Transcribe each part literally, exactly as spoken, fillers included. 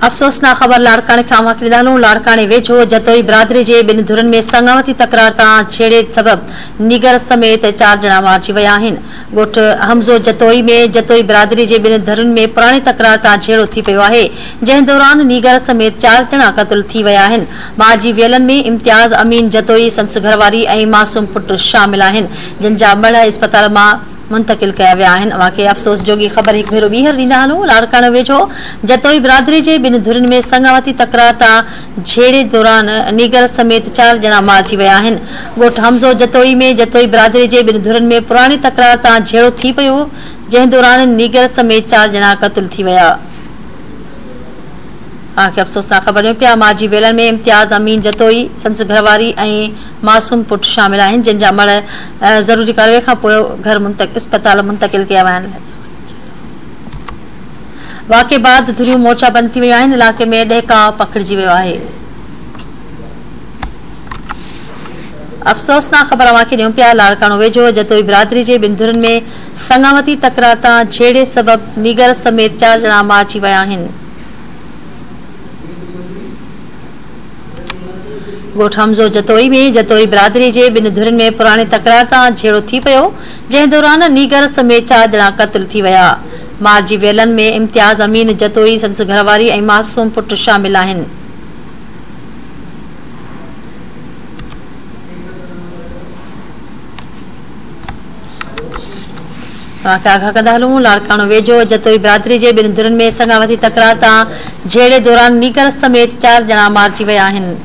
अफ़सोसनाक ख़बर लाड़काने खां वाकिली दालूं लाड़काने वेझो जतोई बिरादरी जे ॿिनि धुरनि में संगावती तकरार तां छेड़े सबबि नीगर समेत चार ॼणा मारिजी विया आहिनि। ॻोठ हमज़ो जतोई में जतोई बिरादरी जे ॿिनि धुरनि में पुराणी तकरार तां छेड़ो थी पियो आहे, जंहिं दौरान नीगर समेत चार ॼणा क़त्ल थी विया आहिनि। मारिजी वियलनि में इम्तियाज़ अमीन जतोई संस घरवारी ऐं मासूम पुट शामिल आहिनि, जिन जा मड़ इस्पताल मां मुंतकिल किया विया आहिनि। वाक़ई अफ़सोस जोगी ख़बर हिकु भेरो ॿीहर ॾींदा हलूं। लाड़काणे वेझो जतोई बिरादरी जे ॿिनि धुरनि में संगावती तकरार तां छेड़े दौरान नीगर समेत चार ॼणा मारिजी विया आहिनि। ॻोठ हमज़ो जतोई में जतोई बिरादरी जे ॿिनि धुरनि में पुराणी तकरार तां छेड़ो थी पियो, जंहिं दौरान नीगर समेत चार ॼणा क़त्ल थी विया। आख़िर अफ़सोसनाक ख़बर ॾियूं पिया मारिजी वेलनि में इम्तियाज़ अमीन जतोई संस घरवारी ऐं मासूम पुट शामिल आहिनि, जिन जा मड़ ज़रूरी कार्रवाई खां पोइ घर मुंतक इस्पताल मुंतकिल कया विया आहिनि। वाक़े बाद धुरियूं मोर्चा बंदि थी वियूं आहिनि। इलाइक़े में ॾहकाव पखिड़िजी वियो आहे। अफ़सोसनाक ख़बर वाक़ई ॾियूं पिया लाड़काणो वेझो जतोई बिरादरी जे ॿिनि धुरनि में संगावती तकरार तां छेड़े सबबि नीगर समेत चार ॼणा मारिजी विया आहिनि। ॻोठ हमज़ो जतोई में जतोई बिरादरी जे ॿिनि धुरनि में पुराणी तकरार तां छेड़ो थी पियो, जंहिं दौरान नीगर समेत चार ॼणा क़त्ल थी विया। मारिजी वियलनि में इम्तियाज़ अमीन जतोई संस घरवारी ऐं मासूम पुट शामिल आहिनि। आगाह कंदा हलूं लाड़काणो वेझो जतोई बिरादरी जे ॿिनि धुरनि में संगावती तकरार तां छेड़े दौरान नीगर समेत चार ॼणा मारिजी विया आहिनि।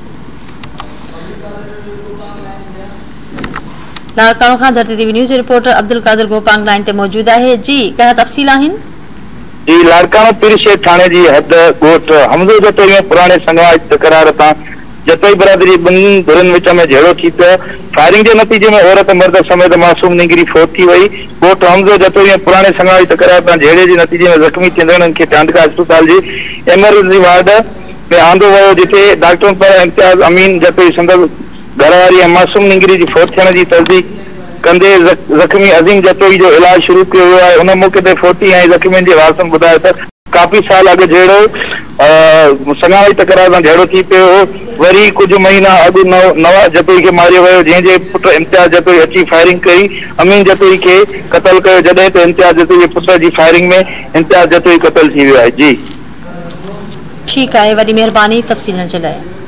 लाड़काणो खां धरती TV news reporter Abdul Qadir Gopang line ते मौजूद है। जी क्या तफसील आहिनि? जी लाड़काणो पीरशेर थाने जी हद ॻोठ हमज़ो जतोई में पुराणे संगावती तकरार तां जतोई बिरादरी ॿिनि धुरनि विच में झेड़ो थी पियो। फायरिंग के नतीजे में औरत मर्द समेत मासूम निगरी फोत थी वई। ॻोठ हमज़ो जतोई में पुराणे संगावती तकरार तां झेड़े जे नतीजे में ज़ख़्मी थींदड़नि खे चांदका अस्पताल जी एमरजेंसी वार्ड में आंदो वियो, जिथे डॉक्टरनि पारां इम्तियाज़ अमीन जतोई संदसि घरवारी ऐं मासूम निगरी जी फोत थियण जी तस्दीक कंदे ज़ख़्मी अज़ीम जतोई जो इलाज शुरू कियो वियो आहे। उन मौके ते फोती ऐं ज़ख़्मियुनि जे वारसनि ॿुधायो त काफ़ी साल अॻु जहिड़ो संगावती तकरार सां झेड़ो थी पियो हो। वरी कुझु महीना अॻु नवाज़ जतोई खे मारियो वियो, जंहिंजे पुट इम्तियाज़ जतोई अची फायरिंग कई। अमीन जतोई खे क़त्ल कयो, जॾहिं त इम्तियाज़ जतोई जे पुट जी फायरिंग में इम्तियाज़ जतोई क़त्ल थी वियो आहे। जी ठीकु आहे, वॾी महिरबानी तफ़सीलनि जे लाइ।